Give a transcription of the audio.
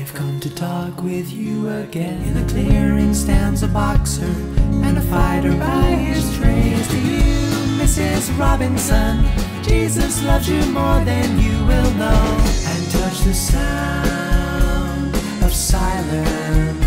I've come to talk with you again. In the clearing stands a boxer and a fighter by his trays. To you, Mrs. Robinson, Jesus loves you more than you will know. And touch the sound of silence.